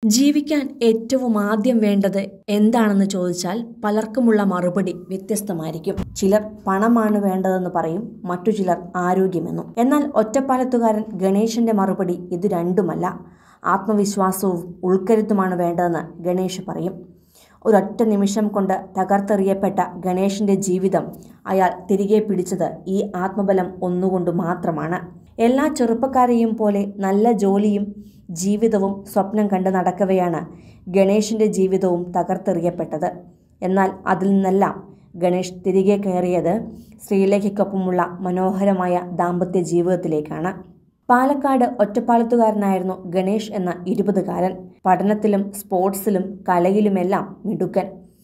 ജീവിക്കാൻ ഏറ്റവും ആദ്യം വേണ്ടത് എന്താണെന്ന് ചോദിച്ചാൽ പലർക്കുമുള്ള മറുപടി വ്യത്യസ്തമായിരിക്കും. ചിലർ പണമാണ് വേണ്ടതെന്ന് പറയും, മറ്റു ചിലർ ആരോഗ്യമെന്നും. എന്നാൽ ഒറ്റപ്പാലത്തുകാരൻ ഗണേശന്റെ മറുപടി ഇത് രണ്ടുമല്ല. ആത്മവിശ്വാസവും ഉൾക്കരുത്തുമാണ് വേണ്ടതെന്ന് ഗണേശ് പറയും. ഒരൊറ്റ നിമിഷം കൊണ്ട് തകർത്തെറിയപ്പെട്ട ഗണേശന്റെ ജീവിതം അയാൾ തിരികെ പിടിച്ചത് ഈ ആത്മബലം ഒന്നുകൊണ്ട് മാത്രമാണ്. എല്ലാ ചെറുപ്പക്കാരെയും പോലെ നല്ല ജോലിയും ജീവിതവും സ്വപ്നം കണ്ട് നടക്കവെയാണ് ഗണേശിൻ്റെ ജീവിതവും തകർത്തെറിയപ്പെട്ടത്. എന്നാൽ അതിൽ നിന്നെല്ലാം ഗണേഷ് തിരികെ കയറിയത് ശ്രീലേഖയ്ക്കൊപ്പമുള്ള മനോഹരമായ ദാമ്പത്യ ജീവിതത്തിലേക്കാണ്. പാലക്കാട് ഒറ്റപ്പാലത്തുകാരനായിരുന്നു ഗണേഷ് എന്ന 20കാരൻ. പഠനത്തിലും സ്പോർട്സിലും കലയിലുമെല്ലാം മിടുക്കൻ.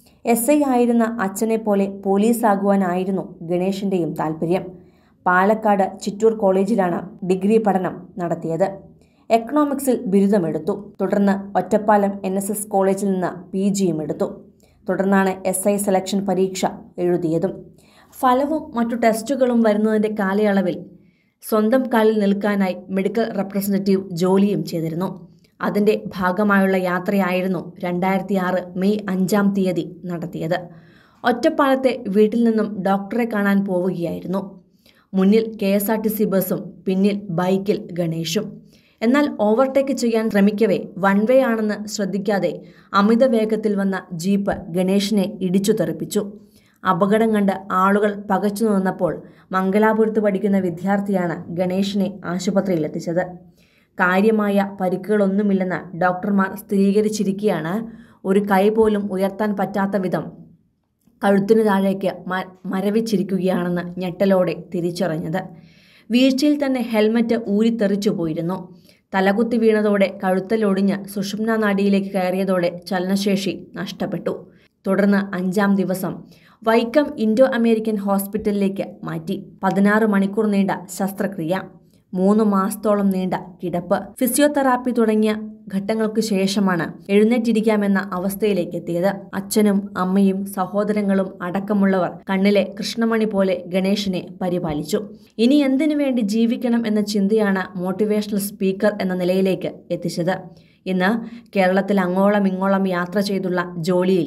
SI ആയിരുന്ന അച്ഛനെ പോലെ പോലീസാകുവാനായിരുന്നു ഗണേഷിൻ്റെയും താല്പര്യം. പാലക്കാട് ചിറ്റൂർ കോളേജിലാണ് ഡിഗ്രി പഠനം നടത്തിയത്. എക്കണോമിക്സിൽ ബിരുദമെടുത്തു. തുടർന്ന് ഒറ്റപ്പാലം NSS കോളേജിൽ നിന്ന് PGയും എടുത്തു. തുടർന്നാണ് SI സെലക്ഷൻ പരീക്ഷ എഴുതിയതും. ഫലവും മറ്റു ടെസ്റ്റുകളും വരുന്നതിൻ്റെ കാലയളവിൽ സ്വന്തം കാലിൽ നിൽക്കാനായി മെഡിക്കൽ റെപ്രസെൻറ്റേറ്റീവ് ജോലിയും ചെയ്തിരുന്നു. അതിൻ്റെ ഭാഗമായുള്ള യാത്രയായിരുന്നു 2006 മെയ് 5-ാം തീയതി നടത്തിയത്. ഒറ്റപ്പാലത്തെ വീട്ടിൽ നിന്നും ഡോക്ടറെ കാണാൻ പോവുകയായിരുന്നു. മുന്നിൽ KSRTC ബസ്സും പിന്നിൽ ബൈക്കിൽ ഗണേഷും. എന്നാൽ ഓവർടേക്ക് ചെയ്യാൻ ശ്രമിക്കവേ വൺ വേ ആണെന്ന് ശ്രദ്ധിക്കാതെ അമിത വേഗത്തിൽ വന്ന ജീപ്പ് ഗണേഷിനെ ഇടിച്ചു തെറിപ്പിച്ചു. അപകടം കണ്ട് ആളുകൾ പകച്ചു നിന്നപ്പോൾ മംഗലാപുരത്ത് പഠിക്കുന്ന വിദ്യാർത്ഥിയാണ് ഗണേഷിനെ ആശുപത്രിയിലെത്തിച്ചത്. കാര്യമായ പരിക്കുകളൊന്നുമില്ലെന്ന് ഡോക്ടർമാർ സ്ഥിരീകരിച്ചിരിക്കെയാണ് ഒരു കൈ പോലും ഉയർത്താൻ പറ്റാത്ത വിധം കഴുത്തിനു താഴേക്ക് മരവിച്ചിരിക്കുകയാണെന്ന് ഞെട്ടലോടെ തിരിച്ചറിഞ്ഞത്. വീഴ്ചയിൽ തന്നെ ഹെൽമറ്റ് ഊരിത്തെറിച്ചു പോയിരുന്നു. തലകുത്തി വീണതോടെ കഴുത്തലൊടിഞ്ഞ് സുഷുമ്നാ നാഡിയിലേക്ക് കയറിയതോടെ ചലനശേഷി നഷ്ടപ്പെട്ടു. തുടർന്ന് 5-ാം ദിവസം വൈക്കം ഇൻഡോ അമേരിക്കൻ ഹോസ്പിറ്റലിലേക്ക് മാറ്റി. 16 മണിക്കൂർ നീണ്ട ശസ്ത്രക്രിയ, 3 മാസത്തോളം നീണ്ട കിടപ്പ്, ഫിസിയോതെറാപ്പി തുടങ്ങിയ ഘട്ടങ്ങൾക്ക് ശേഷമാണ് എഴുന്നേറ്റിരിക്കാമെന്ന അവസ്ഥയിലേക്ക് എത്തിയത്. അച്ഛനും അമ്മയും സഹോദരങ്ങളും അടക്കമുള്ളവർ കണ്ണിലെ കൃഷ്ണമണി പോലെ ഗണേഷിനെ പരിപാലിച്ചു. ഇനി എന്തിനു വേണ്ടി ജീവിക്കണം എന്ന ചിന്തയാണ് മോട്ടിവേഷണൽ സ്പീക്കർ എന്ന നിലയിലേക്ക് എത്തിച്ചത്. ഇന്ന് കേരളത്തിൽ അങ്ങോളം ഇങ്ങോളം യാത്ര ചെയ്തുള്ള ജോലിയിൽ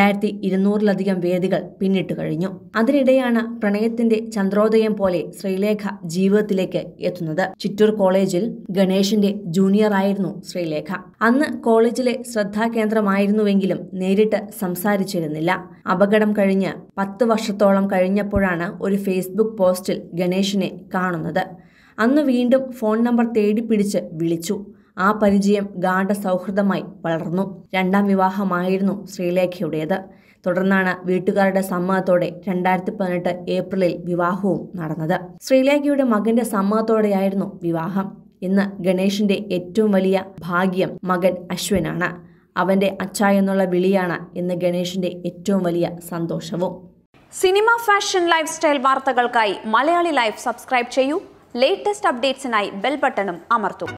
2200-ലധികം വേദികൾ പിന്നിട്ട് കഴിഞ്ഞു. അതിനിടെയാണ് പ്രണയത്തിന്റെ ചന്ദ്രോദയം പോലെ ശ്രീലേഖ ജീവിതത്തിലേക്ക് എത്തുന്നത്. ചിറ്റൂർ കോളേജിൽ ഗണേഷിന്റെ ജൂനിയറായിരുന്നു ശ്രീലേഖ. അന്ന് കോളേജിലെ ശ്രദ്ധാകേന്ദ്രമായിരുന്നുവെങ്കിലും നേരിട്ട് സംസാരിച്ചിരുന്നില്ല. അപകടം കഴിഞ്ഞ് 10 വർഷത്തോളം കഴിഞ്ഞപ്പോഴാണ് ഒരു ഫേസ്ബുക്ക് പോസ്റ്റിൽ ഗണേഷിനെ കാണുന്നത്. അന്ന് വീണ്ടും ഫോൺ നമ്പർ തേടിപ്പിടിച്ച് വിളിച്ചു. ആ പരിചയം ഗാഢ സൗഹൃദമായി വളർന്നു. 2ാം വിവാഹമായിരുന്നു ശ്രീലേഖയുടേത്. തുടർന്നാണ് വീട്ടുകാരുടെ സമ്മതത്തോടെ 2018 ഏപ്രിലിൽ വിവാഹവും നടന്നത്. ശ്രീലേഖയുടെ മകന്റെ സമ്മതത്തോടെയായിരുന്നു വിവാഹം. ഇന്ന് ഗണേഷിന്റെ ഏറ്റവും വലിയ ഭാഗ്യം മകൻ അശ്വിനാണ്. അവന്റെ അച്ഛ എന്നുള്ള വിളിയാണ് ഇന്ന് ഗണേഷിന്റെ ഏറ്റവും വലിയ സന്തോഷവും. സിനിമ, ഫാഷൻ, ലൈഫ് സ്റ്റൈൽ വാർത്തകൾക്കായി മലയാളി ലൈഫ് സബ്സ്ക്രൈബ് ചെയ്യൂ. ലേറ്റസ്റ്റ് അപ്ഡേറ്റ്സിനായി ബെൽ ബട്ടണും അമർത്തൂ.